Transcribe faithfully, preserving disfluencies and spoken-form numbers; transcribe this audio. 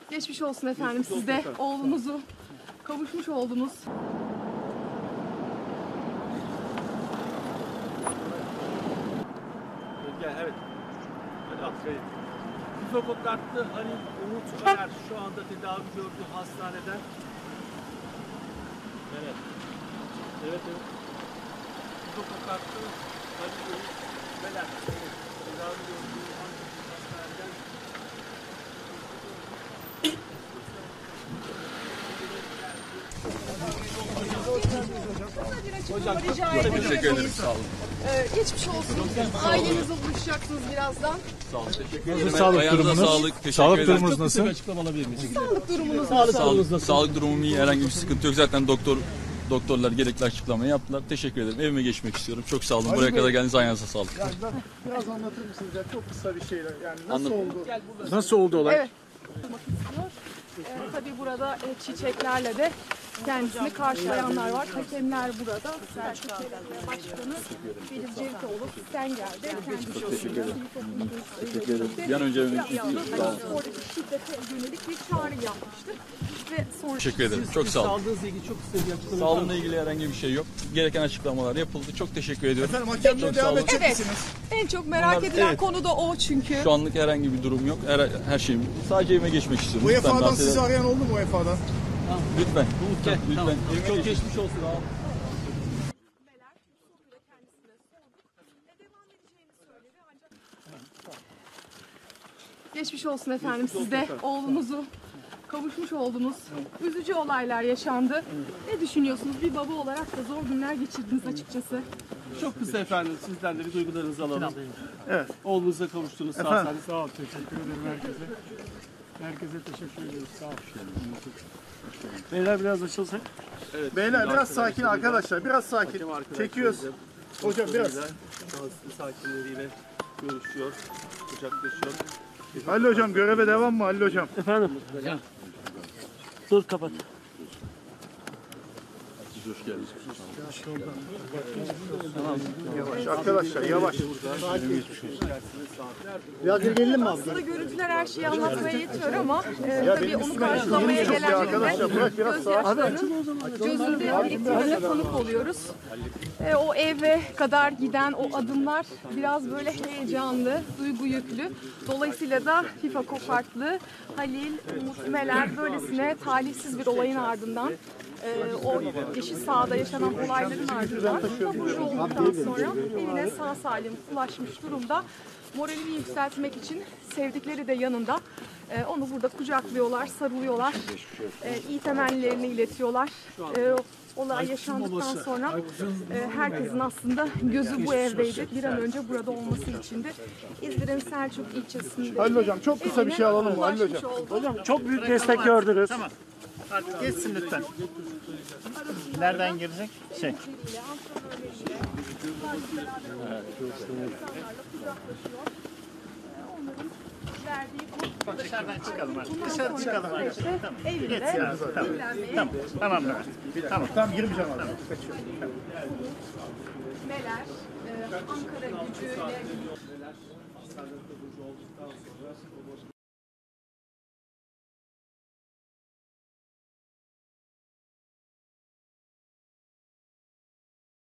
Geçmiş olsun efendim. Siz de oğlunuzu kavuşmuş oldunuz. Gel, evet. Hadi atlayın. Hipokratlı Halil Umut Öner şu anda tedavi gördüğü hastaneden. Evet. Evet, evet. Hipokratlı Halil Umut Öner. Evet. Tedavi gördüğü hastaneden. Hocam teşekkür ederim. Sağ olun. Ee, geçmiş olsun. Ailenizle buluşacaksınız birazdan. Sağ olun. Teşekkür ederim. Nasıl sağlık Ayağınıza durumunuz? Sağlık, teşekkür Sağlık ederim. durumunuz nasıl? Bir açıklama alabilir miyiz? Sağlık durumunuz Sağlık nasıl? durumunuz Sağlık, nasıl? sağlık durumum iyi. Herhangi bir sıkıntı yok. Zaten doktor doktorlar gerekli açıklamayı yaptılar. Teşekkür ederim. Evime geçmek istiyorum. Çok sağ olun. Buraya kadar geldiniz. Ayağınıza sağlık. Yani biraz anlatır mısınız ya? Çok kısa bir şeyler. Yani nasıl Anladım. oldu? Nasıl oldu olay? Evet. Olmak istiyor. Ee, tabii burada e, çiçeklerle de kendisini karşılayanlar var. Hakemler burada. Selçuk Belediye Başkanı Filiz Cevitoğlu sen geldi. Kendisi teşekkür ederim. Teşekkür ederim. Bir an önce evime gitmek Hani istiyorum. oradaki şiddete yönelik bir çağrı yapmıştı. Ve sonra Teşekkür ederim. Çok sağ olun. Sağlığınızla ilgili çok kısa bir açıklama. Sağlığımla ilgili herhangi bir şey yok. Gereken açıklamalar yapıldı. Çok teşekkür ediyorum. Efendim hakemliğe Çok sağ devam olun. edecek Evet. misiniz? en çok merak Bunlar- edilen evet. konu da o çünkü. Şu anlık herhangi bir durum yok. Her, her şeyim. Sadece evime geçmek istiyorum. U E F A'dan rahatsız sizi eder- arayan oldu mu U E F A'dan? Lütfen. Lütfen. Lütfen. Tamam. Evime Çok geçmek- geçmiş olsun abi. Geçmiş olsun efendim. Siz de oğlunuzu kavuşmuş oldunuz. Üzücü olaylar yaşandı. Ne düşünüyorsunuz? Bir baba olarak da zor günler geçirdiniz açıkçası. Çok kısa efendim. Sizden de bir duygularınızı alalım. Evet. Oğlunuza kavuştunuz. Sağ Efendim? olun. Sağ ol, teşekkür ederim herkese. Herkese teşekkür ediyoruz. Sağ ol. Beyler biraz açılsak. Evet. Beyler biraz sakin arkadaşlar. Biraz sakin. Hakem arkadaşlarımız Çekiyoruz. da Hocam biraz. şanslı sakinleriyle görüşüyor, kucaklaşıyor. Halil hocam göreve devam mı Halil hocam? Efendim? Dur kapat. Yavaş arkadaşlar yavaş. Aslında görüntüler her şeyi anlatmaya yetiyor ama e, tabii onu karşılamaya Çok ya arkadaşlar gelenlerinde bırak biraz sakin. gözyaşlarının gözünde biriktiğine tanık oluyoruz. E, o eve kadar giden o adımlar biraz böyle heyecanlı, duygu yüklü. Dolayısıyla da FIFA kokartlı Halil Umut Meler böylesine talihsiz bir olayın ardından e, o yeşil sahada yaşanan olayların ardından taburcu olduktan sonra evine sağ salim ulaşmış durumda. Moralini yükseltmek için sevdikleri de yanında. E, onu burada kucaklıyorlar, sarılıyorlar. E, iyi temennilerini iletiyorlar. E, olay yaşandıktan sonra e, herkesin aslında gözü bu evdeydi. Bir an önce burada olması içindi. İzmir'in Selçuk ilçesinde. Halil hocam çok kısa bir şey alalım mı Halil hocam? Hocam Çok büyük destek gördünüz. Tamam. Hadi geçsin lütfen. Nereden girecek? Şey. Dışarıdan çıkalım artık. Dışarı çıkalım artık. Tamam. evinde Geç ya. Tamam. dinlenmeye Tamam. Tamam Levent. Tamam. Tamam girmeyeceğim abi. Kaçıyorum. Meler, e, Ankara gücüyle